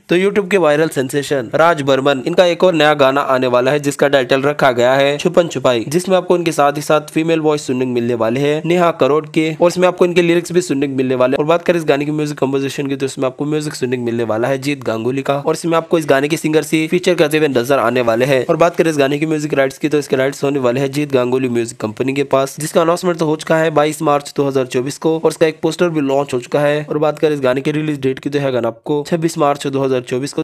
तो यूट्यूब के viral sensation राज बर्मन इनका एक और नया गाना आने वाला है जिसका टाइटल रखा गया है छुपन छुपाई, जिसमें आपको इनके साथ ही साथ फीमेल वॉइस सुनने को मिलने वाले हैं नेहा करोड़ के, और इसमें आपको इनके लिरिक्स भी सुनने को मिलने वाले हैं। और बात करें इस गाने की म्यूजिक कंपोजिशन की तो इसमें आपको म्यूजिक सुनने को मिलने वाला है जीत गांगुली का, और इसमें आपको इस गाने के सिंगर से फीचर करते हुए नजर आने वाले हैं। और बात करें इस गाने की म्यूजिक राइट्स की तो इसके राइट्स होने वाले हैं जीत गांगुली म्यूजिक कंपनी के पास, जिसका अनाउंसमेंट तो हो चुका है 22 मार्च 2024 को, और इसका एक पोस्टर भी लॉन्च हो चुका है। और बात करें इस गाने की रिलीज डेट की तो है गाना आपको 26 मार्च 2024 को